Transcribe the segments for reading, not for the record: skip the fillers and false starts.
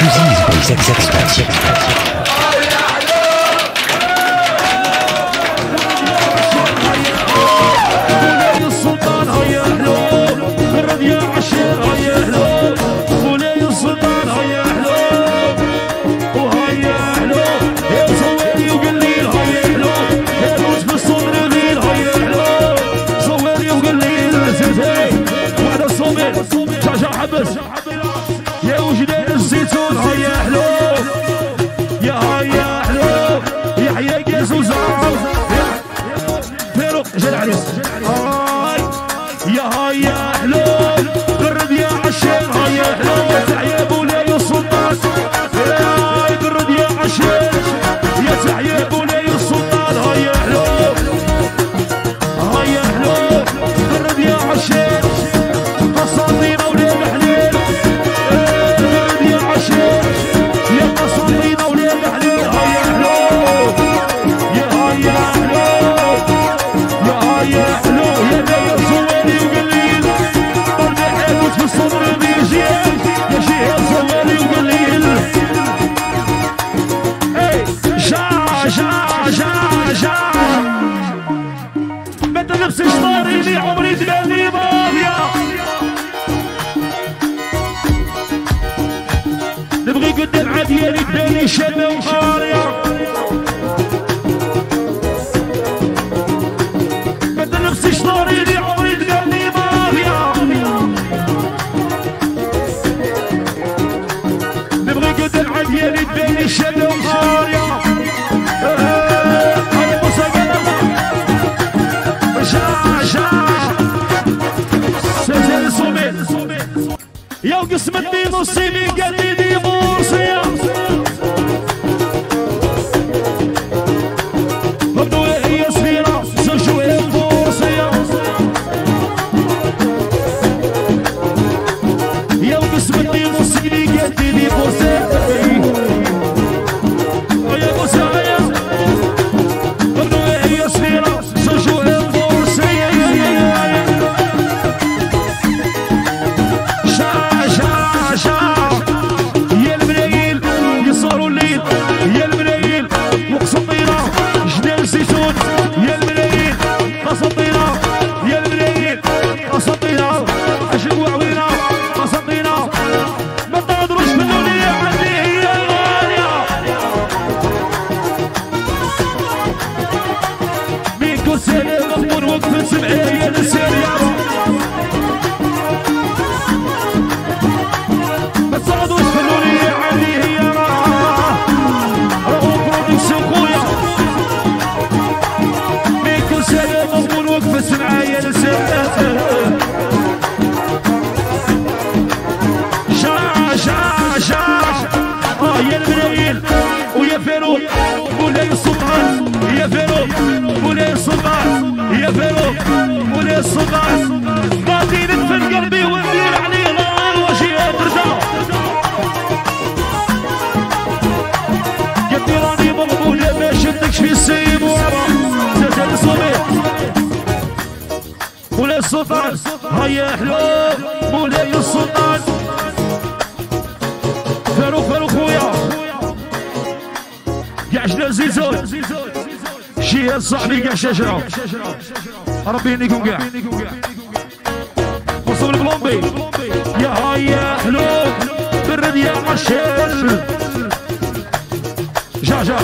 exclusive des X-Experts. يا وجدان الزيتون هيا حلو يا هيا حلو يحيى قيس وزعم فاروق جا العريس يا هيا حلو قرب يا عشان هيا حلو تحيا مولاي السلطان قرب يا عشان يا تحيا مولاي السلطان هيا حلو هيا حلو قرب يا عشان قصدينا ولاد حليل يا عشان يا قصدينا ولاد حليل هيا حلو يا هيا حلو يا هيا حلو يا نايم زوالي وقليل طلع حيوت في الصدر بيجيل يا شيخ زوالي وقليل اي جا ما تلبسش طاري لي عمري تقالي بابيا نبغي قدام عدياني بداني شنة وقارية ما تلبسش طاري لي عمري تقالي بابيا نبغي قدام عدياني بداني شنة وقارية يا قسمتني نصيبي قلبي دي بورصية برضو هي صغيرة زوجوها بورصية يا قسمتني نصيبي قلبي دي بورصية يا بوسعية برضو هي صغيرة زوجوها بورصية يا الملايين يصاروا الليل يا الملايين وقسطينة جنان زيتون يا الملايين قسطينة يا الملايين قسطينة عشق وعوينة قسطينة ما تهضروش في الدنيا عندي هي الغالية مين كل سنة مضمون وقفت سمعية يا نسارية يا الملايين ويا فاروق مولاي السلطان يا فاروق مولاي السلطان يا فاروق مولاي السلطان باطي ندفن قلبي وندير عليه نار وجهي ترجع قلبي راني مغبونة ما شدكش في السيب ورا زاد صوبي مولاي السلطان هيا حلو مولاي السلطان فاروق خويا قاع جنا زيزون شي صاحبي قاع شجرة ربي يهنيكم قاع وصل البلومبي يا هيا حلو برد يا عشال جا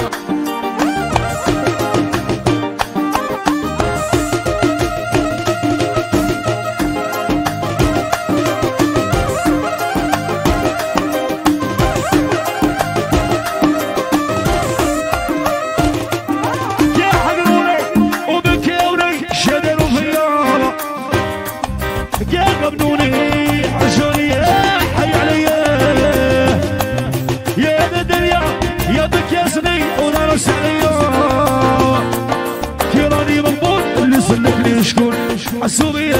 شكون حسوبي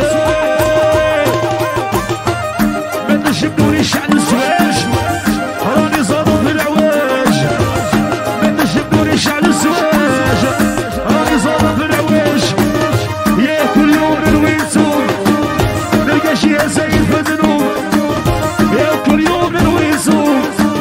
ما تجبدونيش على الزواج راني صادو في العواج ما تجبدونيش على الزواج راني صادو في العواج يا كل يوم نويتو نلقى شي زي الفدنو يا كل يوم نويتو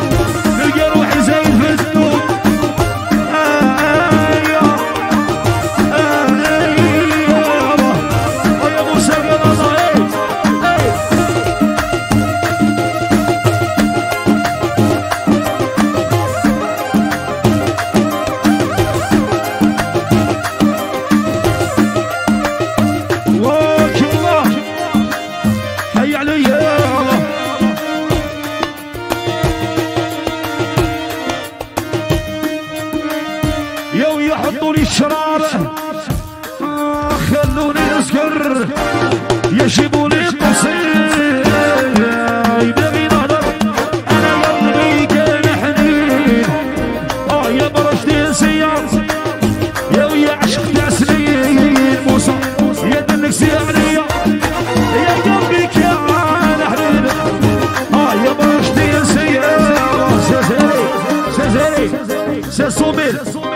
تسكر يجيبوا لي قصير يبغي نهضر انا قلبي كان حنين يا برشتي سيار يا ويا عشق تاع سنين موسى يا دنكسي عليا يا قلبي كان حنين يا برشتي سيار سيزيري سيزيري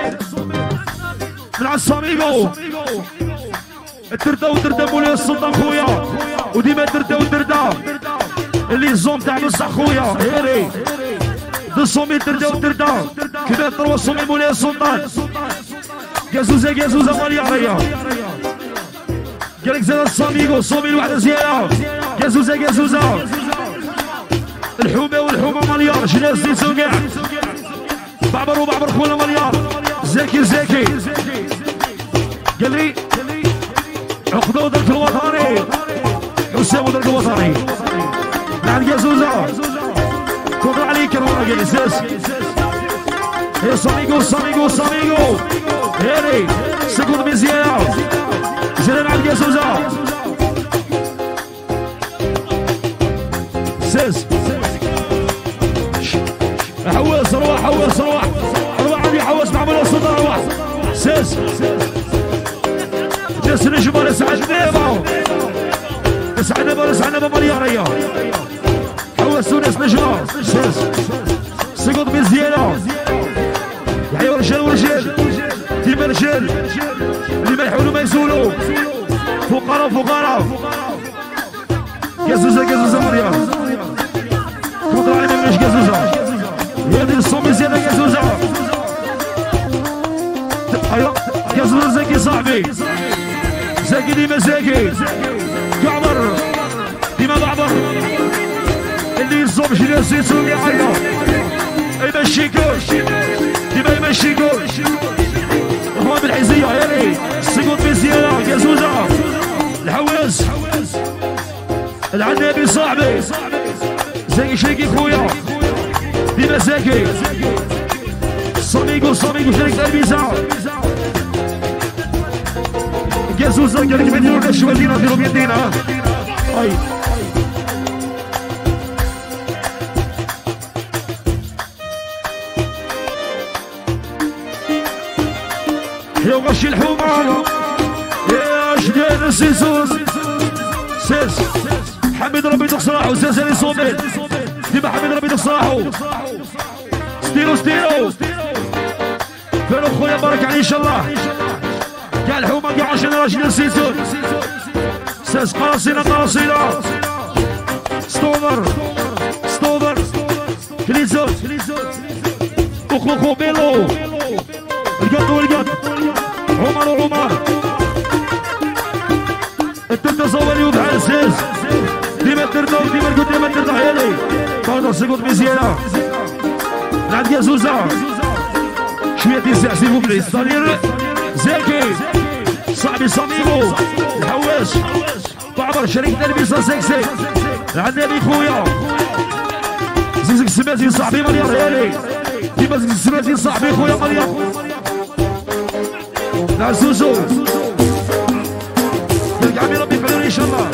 من عالصاميغو الدردة والدردة مولاي السلطان خويا وديما الدردة والدردة اللي الزوم تاع بصح خويا هيري 200 الدردة والدردة كذا 300 مولاي السلطان كازوزة كازوزة مالي عليا قالك زاد الصاميغو صومي الوحدة زيادة كازوزة كازوزة الحومة والحومة مليار جناس ديسو كاع بعبر وبعبر خونا مليار زاكي زاكي قال لي عقدوا درك الوطني حسام درك الوطني نعم جازوزة كبر عليك رونا قال لي ساس يا صاميغو صاميغو صاميغو هيري سكوت مزيان زين على جازوزة ساس حواس روح حواس روح روح عندي حواس مع مولاي السلطان روح ساس ناس نجمة نسعد نيمة نسعد نيمة نسعد نيمة مليارية حواس وناس نجمة ساس سقط مزيانة يحيوا رجال ورجال ديما رجال اللي ما يحاولوا ما يزولوا فقراء فقراء كازوزة كازوزة مريم كنتو علي ماش كازوزة هذه الصومي زيادة كازوزة ايوا كازوزة زكي صاحبي زكي ديما زكي كعبر ديما بعبر اللي يصوم شي ناس يسوق يعيط يمشيكوش ديما يمشيكوش هو بالحزية يالي السقوط مزيانة كازوزة الحواس العنابي صاحبي زكي شريكي خويا ديما زكي صاميغو صاميغو شريك تلفزة كازوزة قالك ما نديرولناش والدينا نديرو بيدينا اي يا غشي الحومة يا شداد السيسوس سيس حمد ربي تصراحو سيسالي صومي ديما حمد ربي تصراحو ستيرو ستيرو فانو خويا بارك عليه ان شاء الله كاع الحومه كاع جينيراسيون السيسون ساس قراصينا قراصينا ستوفر ستوفر كليزوت اخو بيلو القط والقط عمر وعمر التلتة صوري وبحال ساس ديما الدردة وديما القط ديما الدردة حيالي برضه سقط مزيانة عند كازوزة شوية تيسع سيفو بليس طرير زاكي صاحبي صميمو الحواس بعبر شريك تلبيسة سكسي العنابي خويا زيزك سماتي صاحبي مليار هيالي ديما زيزك سماتي صاحبي خويا مليار نعزوزو يرجع بي ربي يقدر ان شاء الله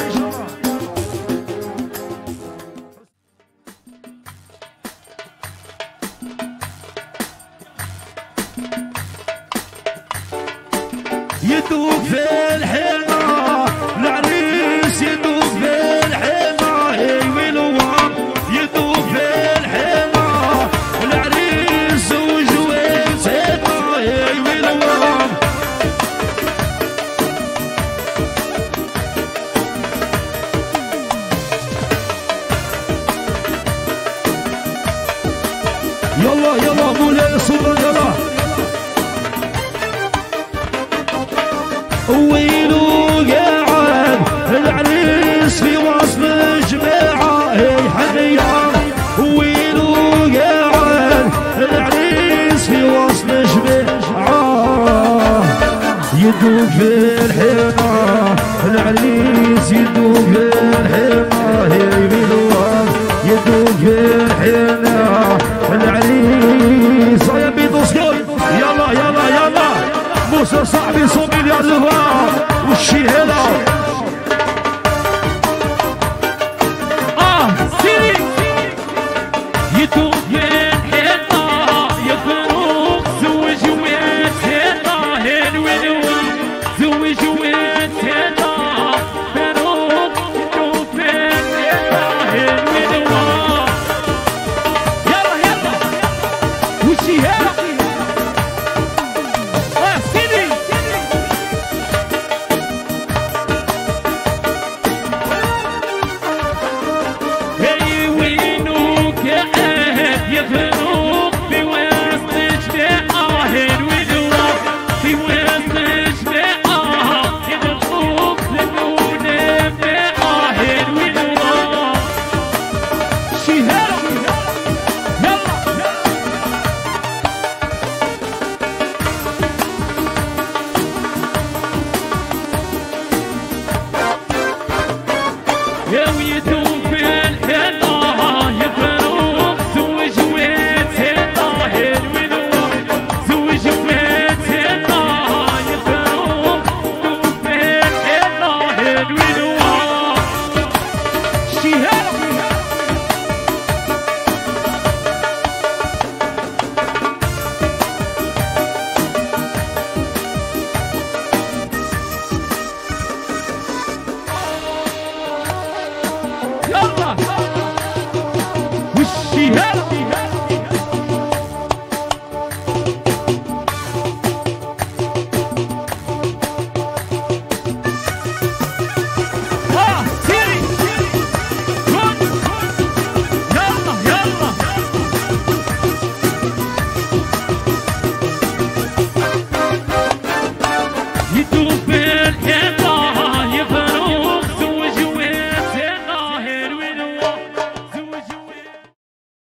يدوب في الحمى العريس يدوب في الحمى ويلوام يدوب في الحمى العريس وجوين سيما ويلوام يلا يلا مولاي السلطان يلا ويلو قاعد العريس في وسط الجماعة حنيا ويلو قاعد العريس في وسط الجماعة يدوب في الحمى العريس يدوب في الحمى يدوب في الحمى العريس يا بيض سكول يلا يلا يلا موسى صاحبي صومي لي الزهرة شي هلا سيدي يدوب من حيطة يا فاروق زوج ومات هنا هين وين زوج ومات